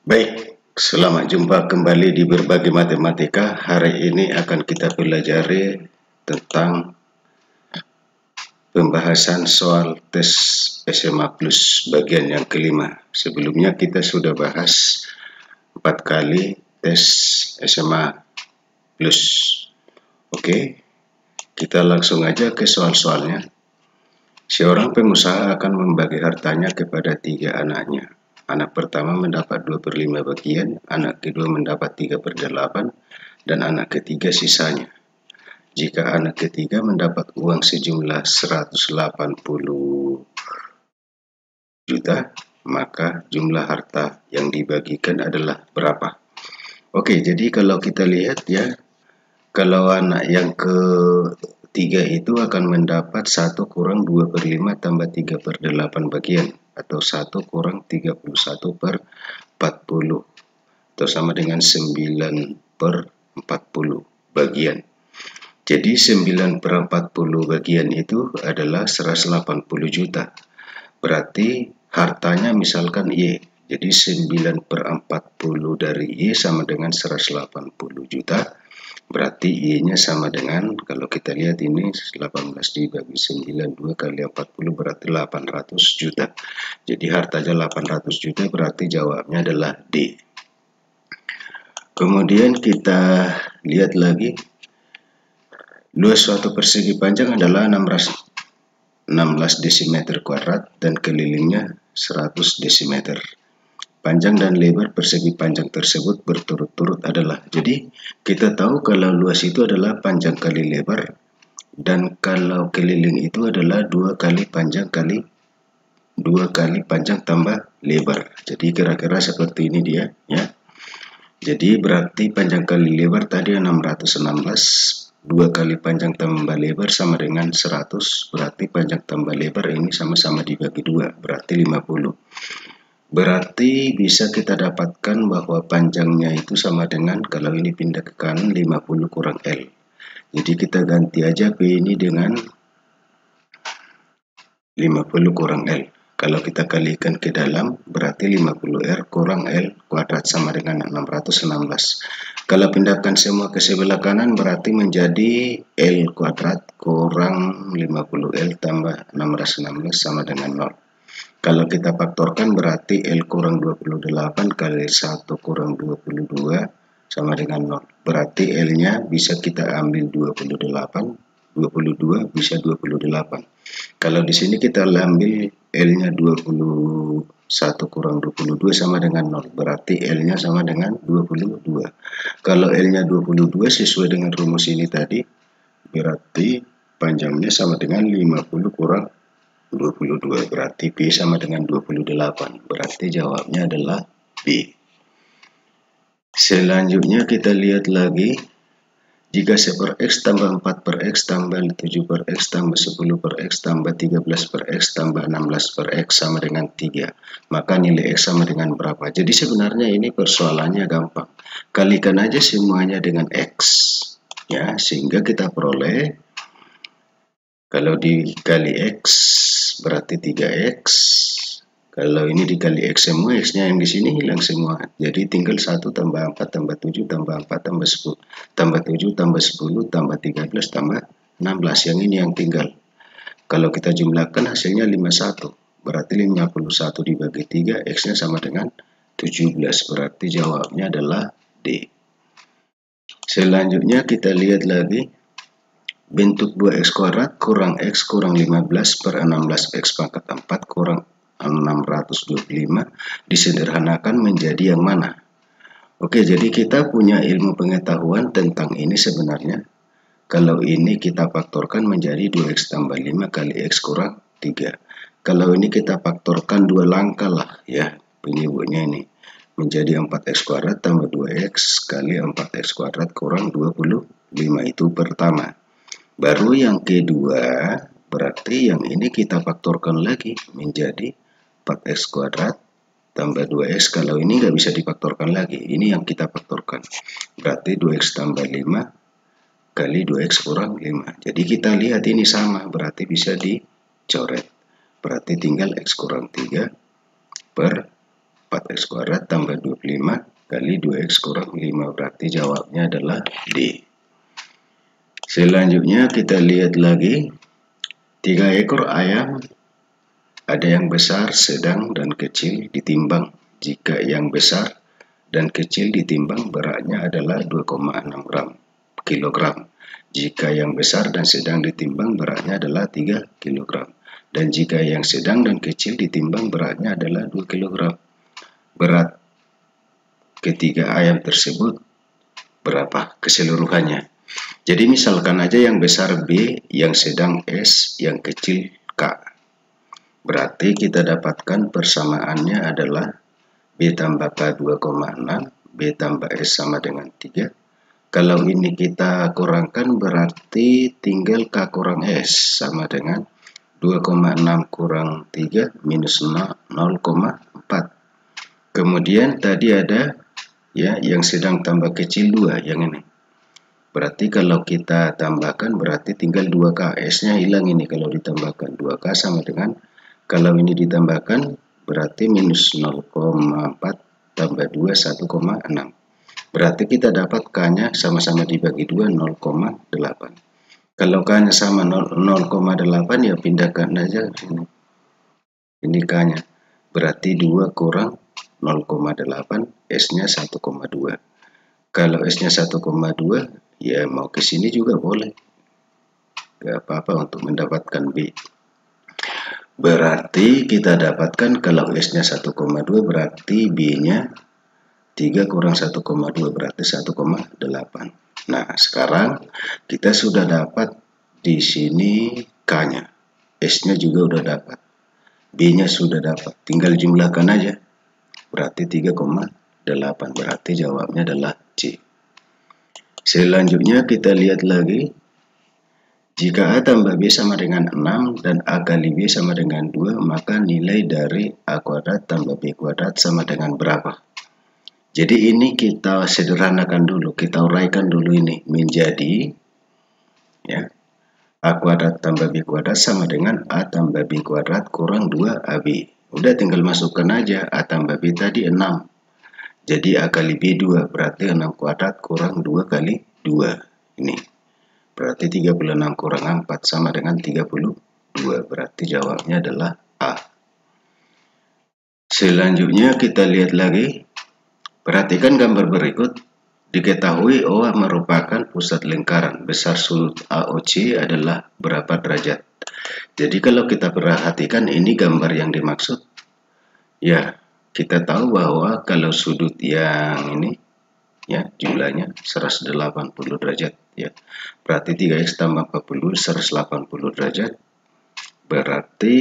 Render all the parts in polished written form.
Baik, selamat jumpa kembali di Berbagi Matematika. Hari ini akan kita pelajari tentang pembahasan soal tes SMA Plus bagian yang kelima. Sebelumnya kita sudah bahas 4 kali tes SMA Plus. Oke, kita langsung aja ke soal-soalnya. Seorang pengusaha akan membagi hartanya kepada 3 anaknya. Anak pertama mendapat 2/5 bagian, anak kedua mendapat 3/8, dan anak ketiga sisanya. Jika anak ketiga mendapat uang sejumlah 180 juta, maka jumlah harta yang dibagikan adalah berapa? Oke, jadi kalau kita lihat ya, kalau anak yang ketiga itu akan mendapat 1 kurang 2/5 tambah 3/8 bagian, atau 1 kurang 31/40, atau sama dengan 9/40 bagian. Jadi 9/40 bagian itu adalah 180 juta. Berarti hartanya misalkan Y. Jadi 9/40 dari Y sama dengan 180 juta. Berarti Y-nya sama dengan, kalau kita lihat ini 18 dibagi 9, 2 kali 40 berarti 800 juta. Jadi hartanya 800 juta, berarti jawabnya adalah D. Kemudian kita lihat lagi, luas suatu persegi panjang adalah 16 desimeter kuadrat dan kelilingnya 100 desimeter. Panjang dan lebar persegi panjang tersebut berturut-turut adalah. Jadi kita tahu kalau luas itu adalah panjang kali lebar, dan kalau keliling itu adalah 2 kali panjang tambah lebar. Jadi kira-kira seperti ini dia ya. Jadi berarti panjang kali lebar tadi 616, 2 kali panjang tambah lebar sama dengan 100, berarti panjang tambah lebar ini sama-sama dibagi 2, berarti 50. Berarti bisa kita dapatkan bahwa panjangnya itu sama dengan, kalau ini pindah ke kanan, 50 kurang L. Jadi kita ganti aja P ini dengan 50 kurang L. Kalau kita kalikan ke dalam, berarti 50R kurang L kuadrat sama dengan 616. Kalau pindahkan semua ke sebelah kanan, berarti menjadi L kuadrat kurang 50L tambah 616 sama dengan 0. Kalau kita faktorkan berarti L kurang 28 kali 1 kurang 22 sama dengan 0. Berarti L-nya bisa kita ambil 22 bisa 28. Kalau di sini kita ambil L-nya 21 kurang 22 sama dengan 0. Berarti L-nya sama dengan 22. Kalau L-nya 22 sesuai dengan rumus ini tadi, berarti panjangnya sama dengan 50 kurang 22, berarti P sama dengan 28. Berarti jawabnya adalah B. Selanjutnya kita lihat lagi, jika 1/X tambah 4/X tambah 7/X tambah 10/X tambah 13/X tambah 16/X sama dengan 3, maka nilai X sama dengan berapa? Jadi sebenarnya ini persoalannya gampang. Kalikan aja semuanya dengan X ya, sehingga kita peroleh, kalau dikali X berarti 3X. Kalau ini dikali X semua, X-nya yang di sini hilang semua. Jadi tinggal 1 tambah 4 tambah 7 tambah 4 tambah 10 tambah 7 tambah 10 tambah 13 tambah 16. Yang ini yang tinggal. Kalau kita jumlahkan hasilnya 51. Berarti 51 dibagi 3, X-nya sama dengan 17. Berarti jawabnya adalah D. Selanjutnya kita lihat lagi, bentuk 2X kuadrat kurang X kurang 15 per 16X pangkat 4 kurang 625 disederhanakan menjadi yang mana? Oke, jadi kita punya ilmu pengetahuan tentang ini sebenarnya. Kalau ini kita faktorkan menjadi 2X tambah 5 kali X kurang 3. Kalau ini kita faktorkan 2 langkah lah ya, penyebutnya ini. Menjadi 4X kuadrat tambah 2X kali 4X kuadrat kurang 25, itu pertama. Baru yang kedua, berarti yang ini kita faktorkan lagi menjadi 4X kuadrat tambah 2X. Kalau ini nggak bisa difaktorkan lagi, ini yang kita faktorkan. Berarti 2X tambah 5 kali 2X kurang 5. Jadi kita lihat ini sama, berarti bisa dicoret. Berarti tinggal X kurang 3 per 4x kuadrat tambah 25 kali 2x kurang 5. Berarti jawabnya adalah D. Selanjutnya kita lihat lagi 3 ekor ayam, ada yang besar, sedang, dan kecil ditimbang. Jika yang besar dan kecil ditimbang, beratnya adalah 2,6 kilogram. Jika yang besar dan sedang ditimbang, beratnya adalah 3 kilogram. Dan jika yang sedang dan kecil ditimbang, beratnya adalah 2 kilogram. Berat ketiga ayam tersebut berapa keseluruhannya? Jadi misalkan aja yang besar B, yang sedang S, yang kecil K. Berarti kita dapatkan persamaannya adalah B tambah K 2,6, B tambah S sama dengan 3. Kalau ini kita kurangkan berarti tinggal K kurang S sama dengan 2,6 kurang 3 minus 0,4. Kemudian tadi ada ya yang sedang tambah kecil 2, yang ini. Berarti kalau kita tambahkan berarti tinggal 2K. S-nya hilang ini kalau ditambahkan. 2K sama dengan, kalau ini ditambahkan berarti minus 0,4 tambah 2, 1,6. Berarti kita dapat K-nya sama-sama dibagi 2, 0,8. Kalau K-nya sama 0,8 ya pindahkan aja sini. Ini K-nya. Berarti 2 kurang 0,8, S-nya 1,2. Kalau S-nya 1,2, ya mau ke sini juga boleh. Gak apa-apa untuk mendapatkan B. Berarti kita dapatkan kalau S-nya 1,2 berarti B-nya 3 kurang 1,2 berarti 1,8. Nah, sekarang kita sudah dapat di sini K-nya. S-nya juga udah dapat. B-nya sudah dapat. Tinggal jumlahkan aja. Berarti 3,8. Berarti jawabnya adalah C. Selanjutnya kita lihat lagi. Jika A tambah B sama dengan 6 dan A kali B sama dengan 2, maka nilai dari A kuadrat tambah B kuadrat sama dengan berapa? Jadi ini kita sederhanakan dulu, kita uraikan dulu ini menjadi ya, A kuadrat tambah B kuadrat sama dengan A tambah B kuadrat kurang 2AB. Udah tinggal masukkan aja, A tambah B tadi 6. Jadi A kali B 2, berarti 6 kuadrat kurang 2 kali 2. Ini. Berarti 36 kurang 4 sama dengan 32. Berarti jawabnya adalah A. Selanjutnya kita lihat lagi. Perhatikan gambar berikut. Diketahui OA merupakan pusat lingkaran. Besar sudut AOC adalah berapa derajat? Jadi kalau kita perhatikan ini gambar yang dimaksud. Ya, kita tahu bahwa kalau sudut yang ini ya jumlahnya 180 derajat ya. Berarti 3x tambah 40 180 derajat. Berarti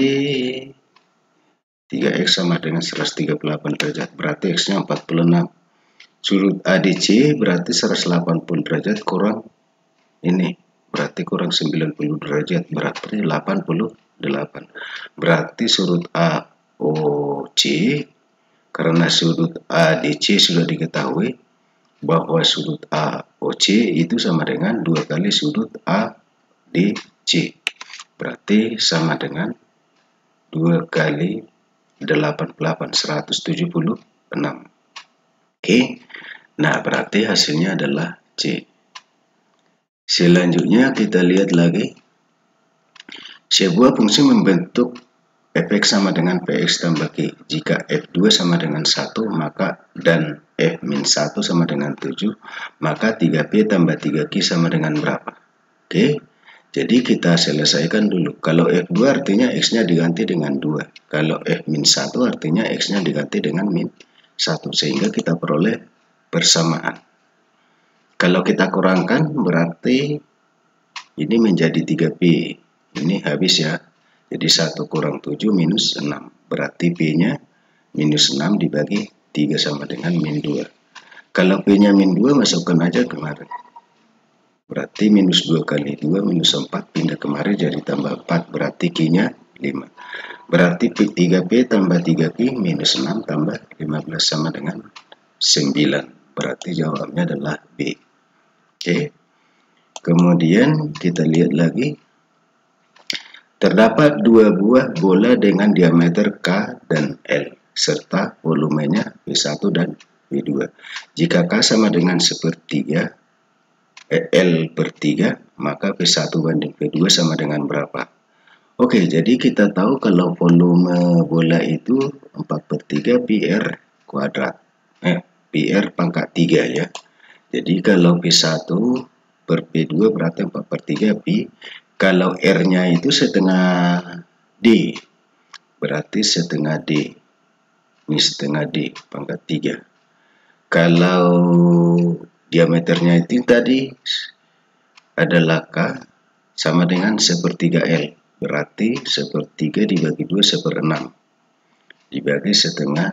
3x sama dengan 138 derajat. Berarti x-nya 46. Sudut ADC berarti 180 derajat kurang ini. Berarti kurang 90 derajat. Berarti 88. Berarti sudut AOC karena sudut ADC sudah diketahui bahwa sudut AOC itu sama dengan 2 kali sudut ADC. Berarti sama dengan 2 kali 88, 176. Oke. Nah, berarti hasilnya adalah C. Selanjutnya kita lihat lagi. Sebuah fungsi membentuk fx sama dengan px tambah q. Jika f2 sama dengan 1 maka dan f-1 sama dengan 7, maka 3p tambah 3q sama dengan berapa? Oke, jadi kita selesaikan dulu. Kalau f2 artinya x-nya diganti dengan 2. Kalau f-1 artinya x-nya diganti dengan min 1. Sehingga kita peroleh persamaan. Kalau kita kurangkan berarti ini menjadi 3p. Ini habis ya. Jadi 1 kurang 7 minus 6. Berarti P-nya minus 6 dibagi 3 sama dengan min 2. Kalau P-nya min 2 masukkan aja kemarin. Berarti minus 2 kali 2 minus 4 pindah kemari jadi tambah 4. Berarti Q-nya 5. Berarti 3P tambah 3Q minus 6 tambah 15 sama dengan 9. Berarti jawabnya adalah B. Oke. Kemudian kita lihat lagi. Terdapat 2 buah bola dengan diameter K dan L. serta volumenya V1 dan V2. Jika K sama dengan sepertiga, L per 3, maka V1 banding V2 sama dengan berapa? Oke, jadi kita tahu kalau volume bola itu 4/3 PR kuadrat. PR pangkat 3 ya. Jadi kalau P1 per P2 berarti 4/3 Pi. Kalau R-nya itu setengah D, berarti setengah D. Ini setengah D pangkat 3. Kalau diameternya itu tadi adalah K sama dengan sepertiga L. Berarti sepertiga dibagi 2 1/6. Dibagi setengah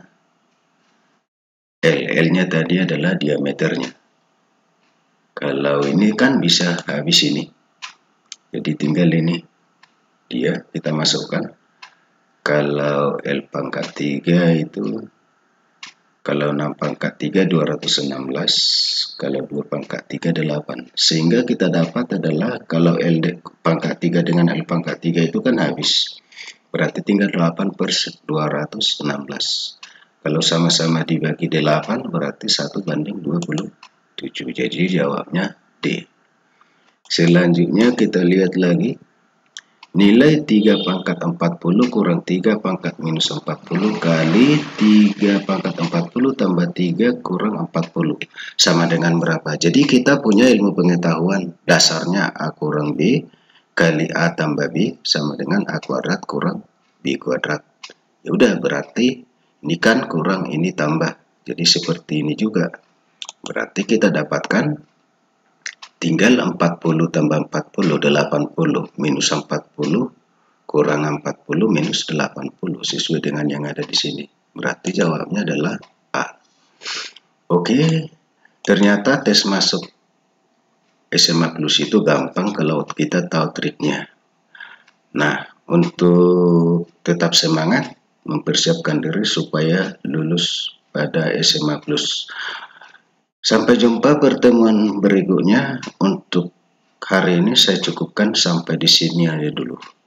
L. L-nya tadi adalah diameternya. Kalau ini kan bisa habis ini. Jadi tinggal ini. Dia kita masukkan. Kalau L pangkat 3 itu, kalau 6 pangkat 3 216, kalau 2 pangkat 3 8. Sehingga kita dapat adalah kalau L pangkat 3 dengan L pangkat 3 itu kan habis. Berarti tinggal 8 per 216. Kalau sama-sama dibagi 8 berarti 1 banding 27. Jadi jawabnya D. Selanjutnya kita lihat lagi. Nilai 3 pangkat 40 kurang 3 pangkat minus 40 kali 3 pangkat 40 tambah 3 kurang 40 sama dengan berapa? Jadi kita punya ilmu pengetahuan dasarnya A kurang B kali A tambah B sama dengan A kuadrat kurang B kuadrat. Ya udah, berarti ini kan kurang ini tambah. Jadi seperti ini juga. Berarti kita dapatkan tinggal 40 tambah 40, 80 minus 40 kurang 40 minus 80 sesuai dengan yang ada di sini. Berarti jawabnya adalah A. Oke, ternyata tes masuk SMA Plus itu gampang kalau kita tahu triknya. Nah, untuk tetap semangat mempersiapkan diri supaya lulus pada SMA Plus. Sampai jumpa pertemuan berikutnya. Untuk hari ini saya cukupkan sampai di sini aja dulu.